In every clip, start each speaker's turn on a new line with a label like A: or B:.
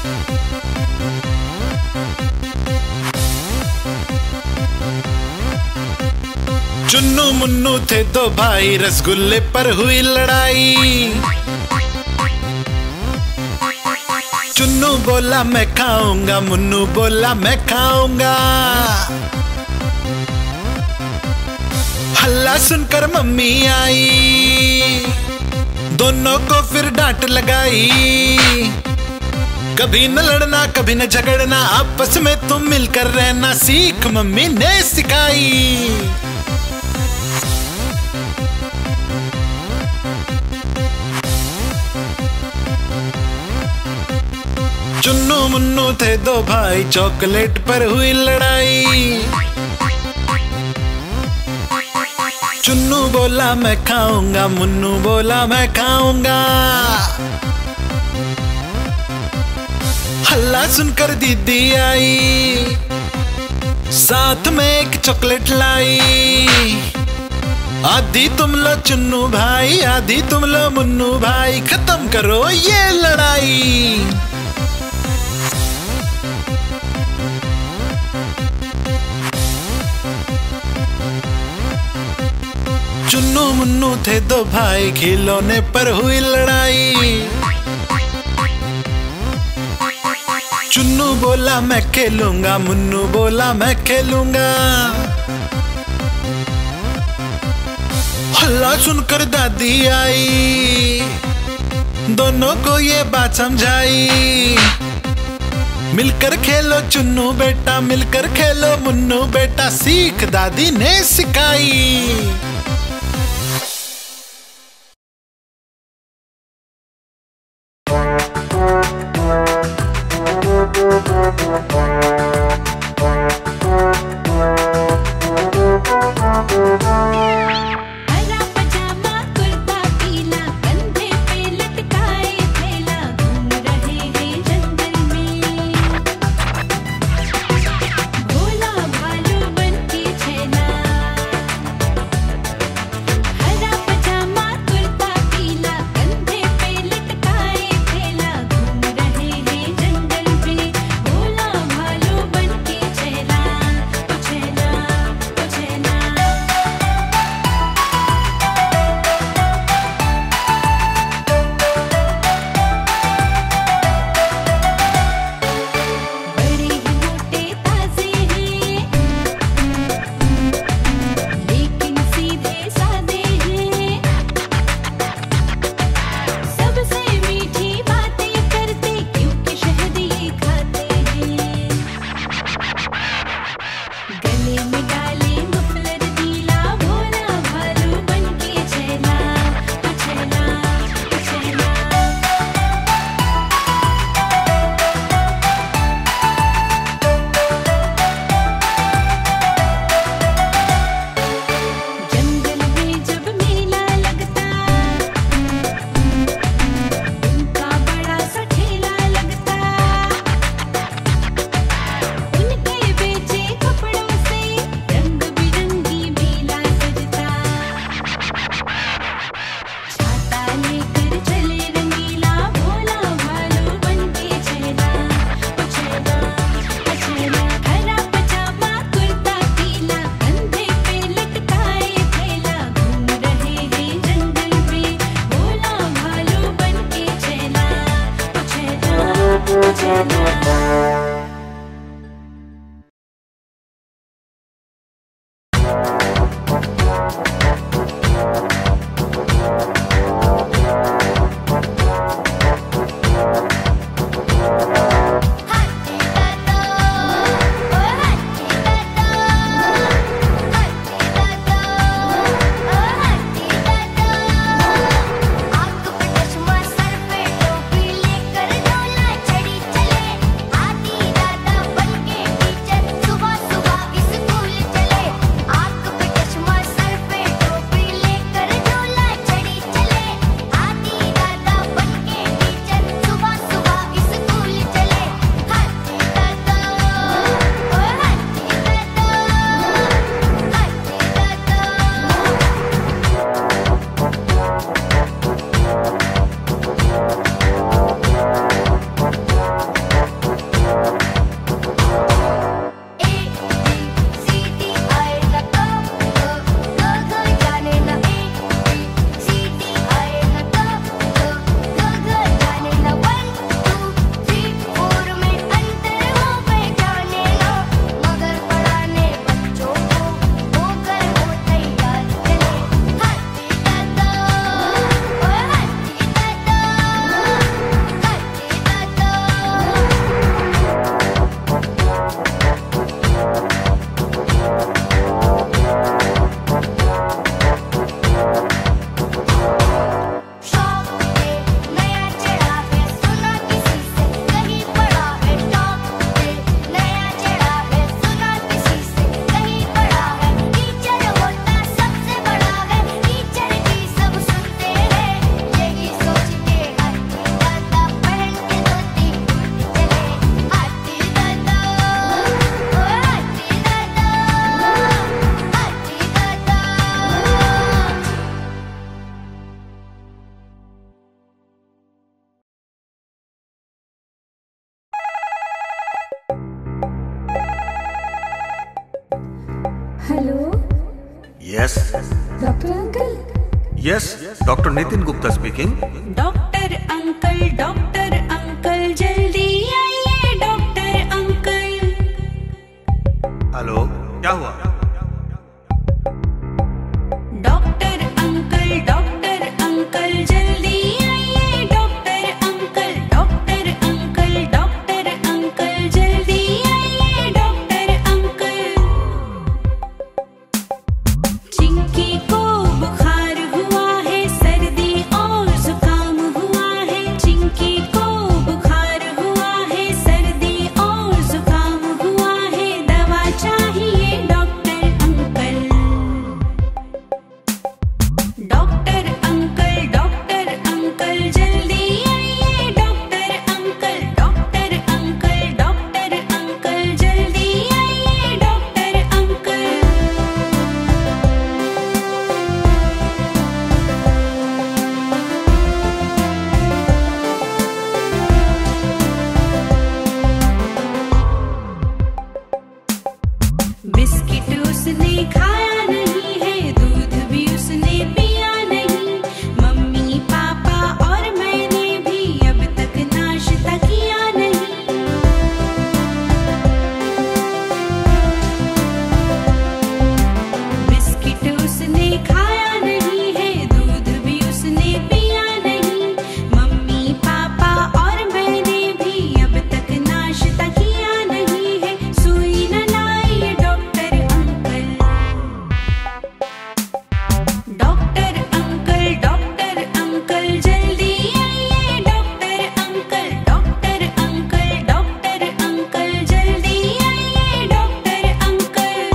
A: चुन्नू मुन्नू थे दो भाई, रसगुल्ले पर हुई लड़ाई। चुन्नू बोला मैं खाऊंगा, मुन्नू बोला मैं खाऊंगा। हल्ला सुनकर मम्मी आई, दोनों को फिर डांट लगाई। कभी न लड़ना कभी न झगड़ना, आपस में तुम मिलकर रहना सीख मम्मी ने सिखाई। चुन्नू मुन्नू थे दो भाई, चॉकलेट पर हुई लड़ाई। चुन्नू बोला मैं खाऊंगा, मुन्नू बोला मैं खाऊंगा। हल्ला सुनकर दीदी आई, साथ में एक चॉकलेट लाई। आधी तुम लो चुन्नू भाई, आधी तुम लो मुन्नू भाई, खत्म करो ये लड़ाई। चुन्नू मुन्नू थे दो भाई, खिलौने पर हुई लड़ाई। चुन्नू बोला मैं खेलूंगा, मुन्नू बोला मैं खेलूंगा। हल्ला सुनकर दादी आई, दोनों को ये बात समझाई। मिलकर खेलो चुन्नू बेटा, मिलकर खेलो मुन्नू बेटा, सीख दादी ने सिखाई।
B: आती hello.
C: Yes
B: doctor uncle.
C: Yes, doctor Nitin Gupta speaking.
D: Doctor uncle जल्दी आइए डॉक्टर अंकल।
C: हेलो, क्या हुआ?
D: डॉक्टर अंकल जल्दी आइए डॉक्टर अंकल। डॉक्टर अंकल जल्दी आइए डॉक्टर अंकल। चिंकी को बुखार हुआ है, सर्दी और जुकाम हुआ है। चिंकी को बुखार हुआ है, सर्दी और जुकाम हुआ है। दवा चाहिए डॉक्टर अंकल। डॉक्टर अंकल जल्दी आइए डॉक्टर अंकल। डॉक्टर अंकल जल्दी आइए डॉक्टर अंकल। बिस्किट उसने खाया नहीं है, दूध भी उसने पिया नहीं। मम्मी पापा और मैंने भी अब तक नाश्ता किया नहीं। बिस्किट उसने खाया नहीं है, दूध भी उसने पिया नहीं। मम्मी पापा और मैंने भी अब तक नाश्ता किया नहीं है। सुई न लाइए डॉक्टर अंकल। डॉक्टर अंकल जल्दी आइए डॉक्टर अंकल। डॉक्टर अंकल जल्दी आइए डॉक्टर अंकल।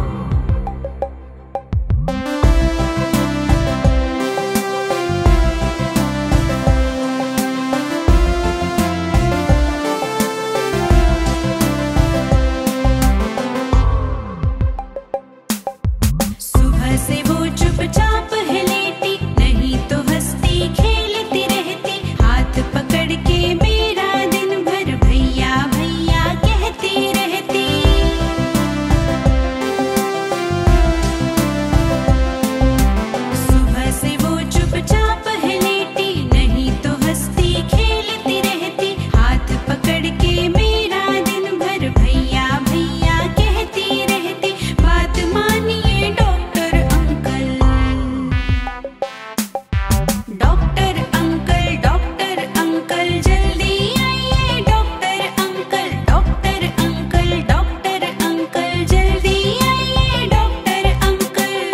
D: सुबह से वो चुपचाप है लेटी, नहीं तो हंसती खेलती रहती। हाथ पकड़ के मेरा दिन भर भैया भैया कहती रहती। सुबह से वो चुपचाप है लेटी, नहीं तो हंसती खेलती रहती। हाथ पकड़ के मेरा दिन भर भैया भैया कहती रहती। बात मानिए डॉक्टर अंकल। डॉक्टर अंकल जल्दी आइए डॉक्टर अंकल। डॉक्टर अंकल जल्दी आइए डॉक्टर अंकल।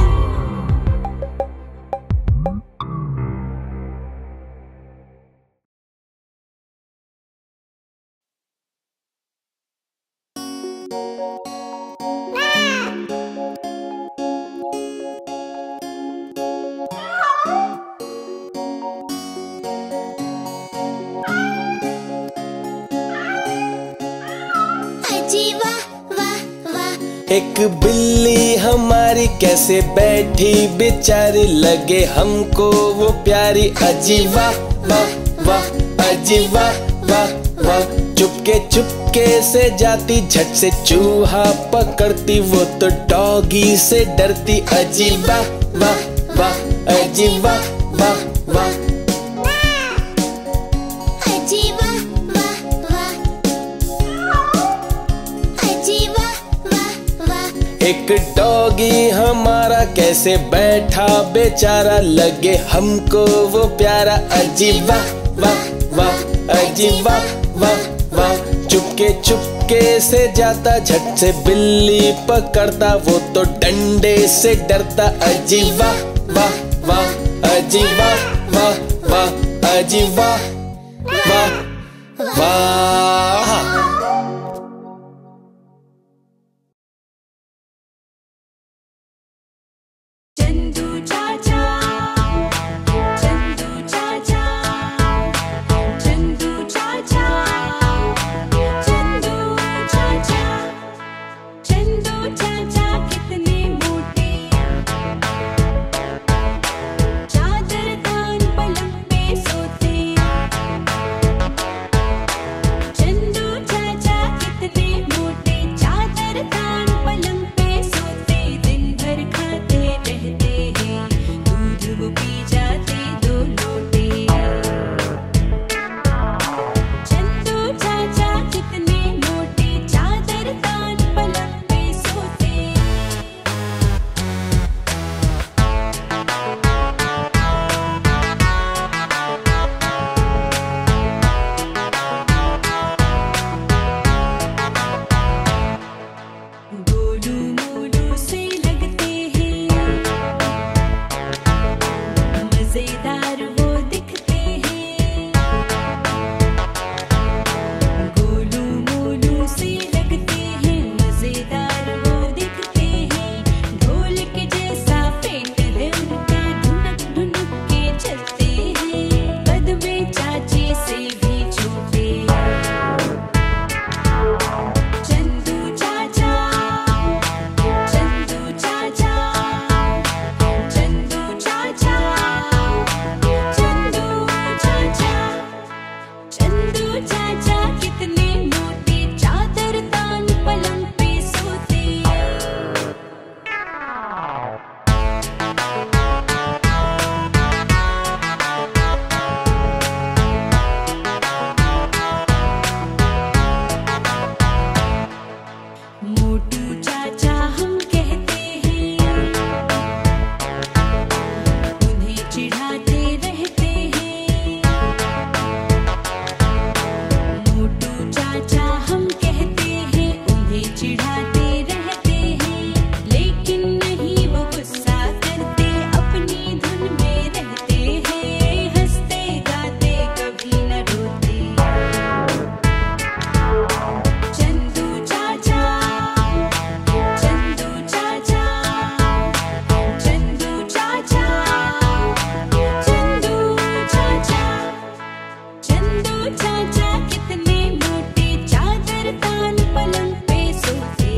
E: अजी वाह वाह वाह।
F: एक बिल्ली हमारी कैसे बैठी बेचारी, लगे हमको वो प्यारी। अजी वाह वाह वाह, अजी वाह वाह वाह। चुपके से जाती, झट से चूहा पकड़ती, वो तो डॉगी से डरती। अजी वाह वाह वाह, अजी वाह वाह वाह।
E: अजी वाह वाह वाह। अजी वाह वाह वाह।
F: एक डॉगी हमारा कैसे बैठा बेचारा, लगे हमको वो प्यारा। अजी वाह वाह वाह, अजी वाह वाह वाह। चुपके से जाता, झट से बिल्ली पकड़ता, वो तो डंडे से डरता। अजी वाह वाह वाह, अजी वाह वाह वाह, अजी वाह वाह वाह।
D: चंदू चाचा चंदू चाचा चंदू चाचा चंदू चाचा चंदू चाचा कितने मोटे, चादर तान पलंग पे सोते। चाचा कितने मोटे, चादर तान पलंग पे सोते। मोटू चाचा हम कहते हैं, उन्हें चिढ़ाते रहते हैं। मोटू चाचा हम कहते हैं, उन्हें चिढ़ाते रहते हैं। लेकिन नहीं वो गुस्सा करते, अपनी धुन में रहते हैं। हंसते गाते कभी न रोते। चंदू चाचा, चंदू चाचा, चंदू चाचा, चंदू चाचा, चंदू चाचा कितने मोटे, चादर तान पलंग पे सोते।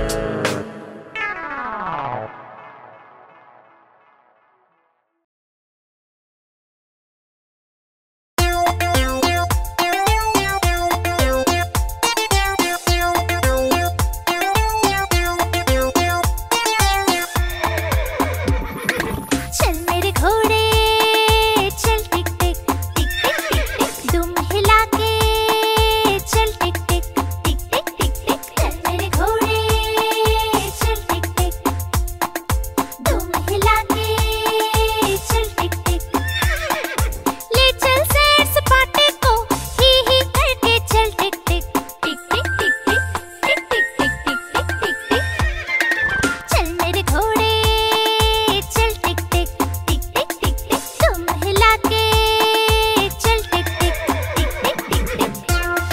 E: चल मेरे घोड़े चल टिक टिक टिक टिक टिक टिक, दुम हिला के चल टिक टिक टिक टिक टिक टिक। चल मेरे घोड़े चल टिक टिक, दुम हिला के चल टिक टिक। ले चल सैर सपाटे को ही करके चल टिक टिक टिक टिक टिक टिक टिक टिक टिक टिक टिक टिक। चल मेरे घोड़े चल टिक टिक टिक टिक टिक टिक, तुम हिला के चल टिक टिक टिक टिक टिक टिक।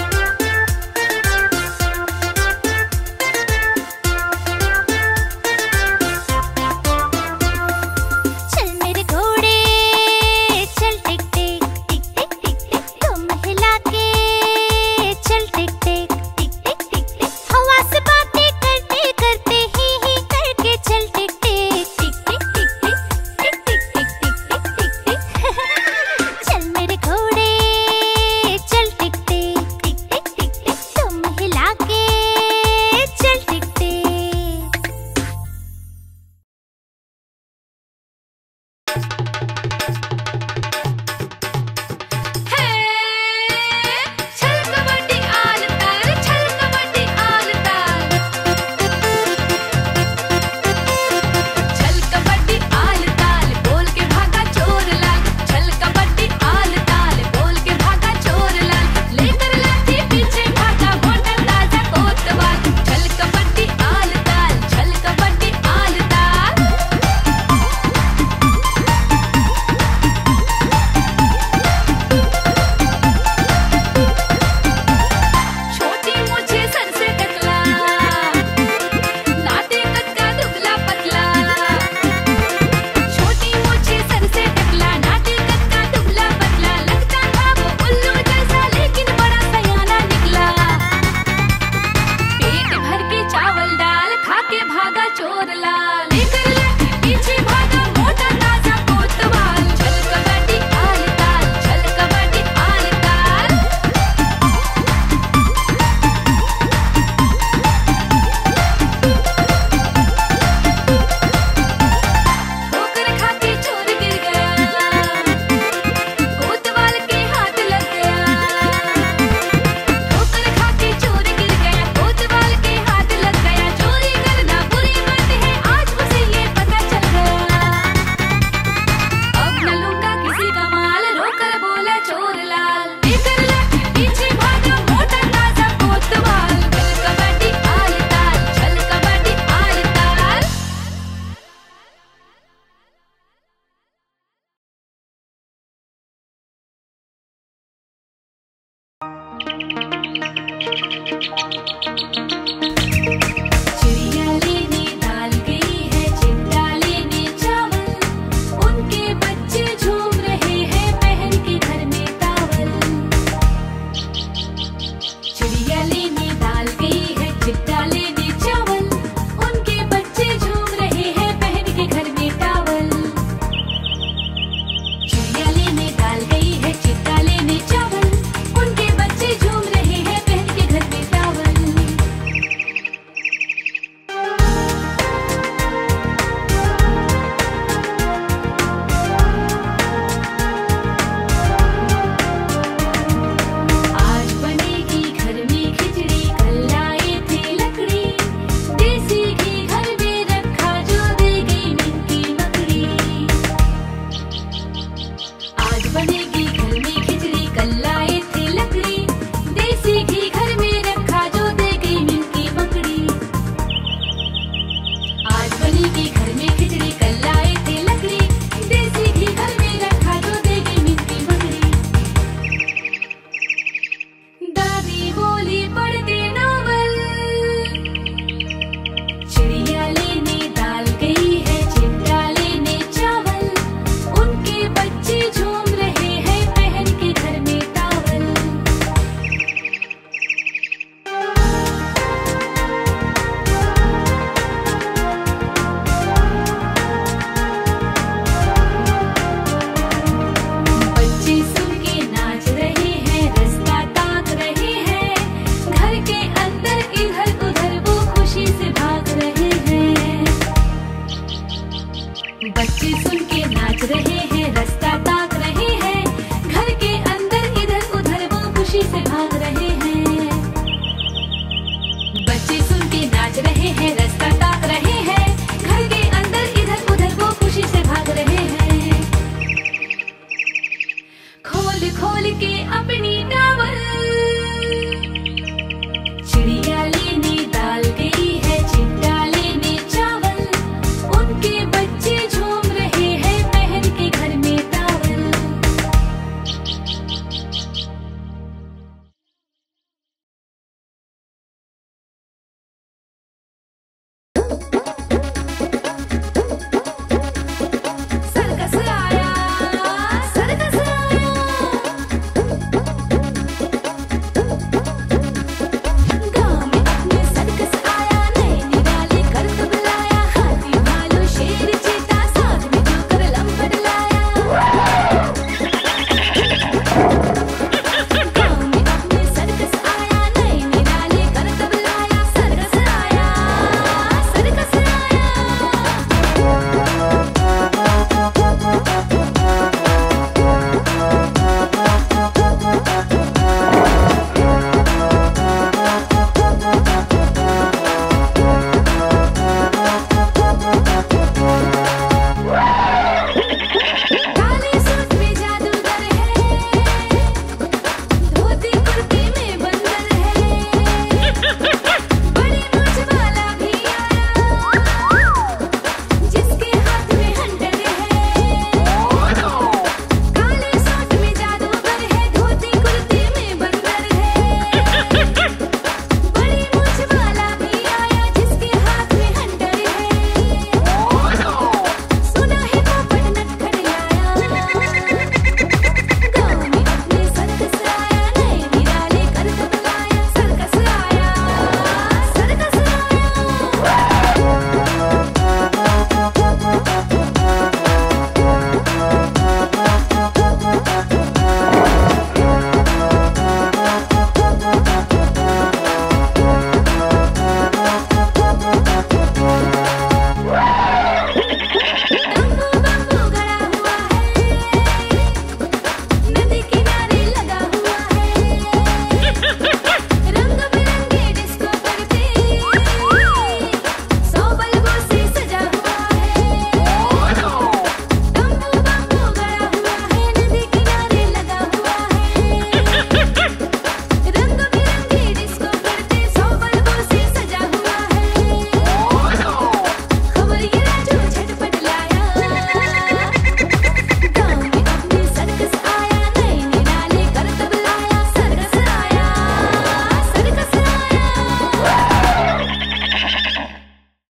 E: चल मेरे घोड़े चल टिक टिक टिक टिक टिक टिक, तुम हिला के चल टिक टिक टिक टिक टिक टिक। हवा से बातें करते करते ही करके चल टिक टिक टिक टिक टिक टिक टिक टिक टिक टिक टिक टिक। चल मेरे घोड़े चल टिक टिक टिक टिक टिक टिक, तुम हिला के चल टिक टिक।
D: छल कबड्डी आल ताल, छल कबड्डी आल ताल। छल कबड्डी आल ताल, बोल के भागा चोर लाल। छल कबड्डी आल ताल, बोल के भागा चोर लाल। लेकर लाठी पीछे भागा मोटा ताजा कोतवाल। छल कबड्डी आल ताल, छल कबड्डी आल ताल। छोटी मुझे सर से टकला, नाटे कद का दुबला पतला। छोटी मुझे सर से टकला, नाटे कद का दुबला पतला। लगता था वो उल्लू जैसा, लेकिन बड़ा सयाना निकला। पेट भर के चावल दाल, खा के भागा चोर लाल। लेकर लाठी पीछे भागा मोटा ताजा कोतवाल। छल कबड्डी आल ताल, छल कबड्डी आल ताल। ठोकर खा के चोर गिर गया, कोतवाल के हाथ लग गया। ठोकर खा के चोर गिर गया, कोतवाल के हाथ लग गया। चोरी करना बुरी बात है, आज उसे ये पता चल गया। अब न लूंगा किसी का माल, रोकर बोला चोर लाल। लेकर लाठी पीछे भागा मोटा ताजा कोतवाल। छल कबड्डी आल ताल, छल कबड्डी आल ताल। चिड़िया लेने दाल गई है, चिट्टा लेने चावल। उनके बच्चे झूम रहे हैं, बहन के घर में टावल। चिड़िया लेने दाल गई है, चिट्टा लेने चावल। उनके बच्चे झूम रहे हैं, बहन के घर में टावल। चिड़िया लेने दाल गई है, चिट्टा लेने चावल। उनके बच्चे रहे हैं, बच्चे सुन के नाच रहे हैं।